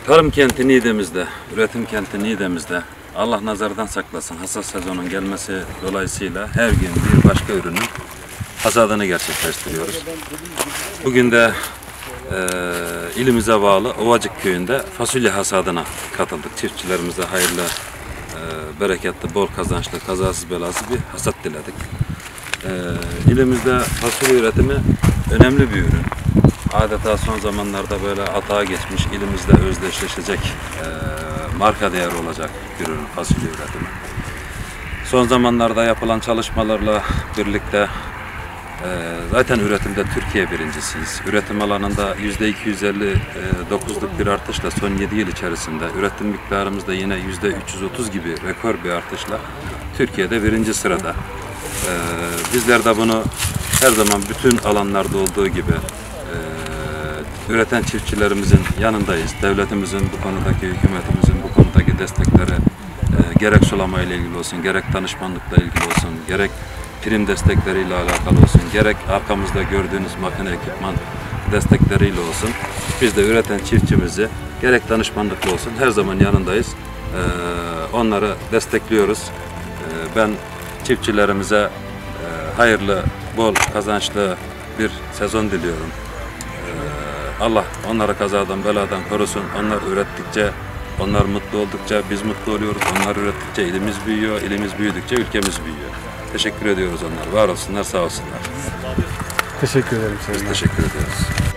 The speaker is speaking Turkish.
Tarım kenti Niğde'mizde, üretim kenti Niğde'mizde Allah nazardan saklasın hasat sezonun gelmesi dolayısıyla her gün bir başka ürünün hasadını gerçekleştiriyoruz. Bugün de ilimize bağlı Ovacık köyünde fasulye hasadına katıldık. Çiftçilerimize hayırlı, bereketli, bol kazançlı, kazasız belasız bir hasat diledik. İlimizde fasulye üretimi önemli bir ürün. Adeta son zamanlarda böyle atağa geçmiş, ilimizde özdeşleşecek, marka değeri olacak bir ürün fasulye üretimi. Son zamanlarda yapılan çalışmalarla birlikte zaten üretimde Türkiye birincisiyiz. Üretim alanında %259'luk bir artışla son 7 yıl içerisinde, üretim miktarımızda yine %330 gibi rekor bir artışla Türkiye'de birinci sırada. Bizler de bunu her zaman bütün alanlarda olduğu gibi üreten çiftçilerimizin yanındayız. Devletimizin bu konudaki, hükümetimizin bu konudaki destekleri gerek sulama ile ilgili olsun, gerek danışmanlıkla ilgili olsun, gerek prim destekleriyle alakalı olsun, gerek arkamızda gördüğünüz makine, ekipman destekleriyle olsun. Biz de üreten çiftçimizi gerek danışmanlıkla olsun her zaman yanındayız. Onları destekliyoruz. Ben çiftçilerimize hayırlı, bol kazançlı bir sezon diliyorum. Allah onları kazadan, beladan korusun. Onlar ürettikçe, onlar mutlu oldukça biz mutlu oluyoruz. Onlar ürettikçe ilimiz büyüyor, ilimiz büyüdükçe ülkemiz büyüyor. Teşekkür ediyoruz onlara. Var olsunlar, sağ olsunlar. Teşekkür ederim. Biz teşekkür ediyoruz.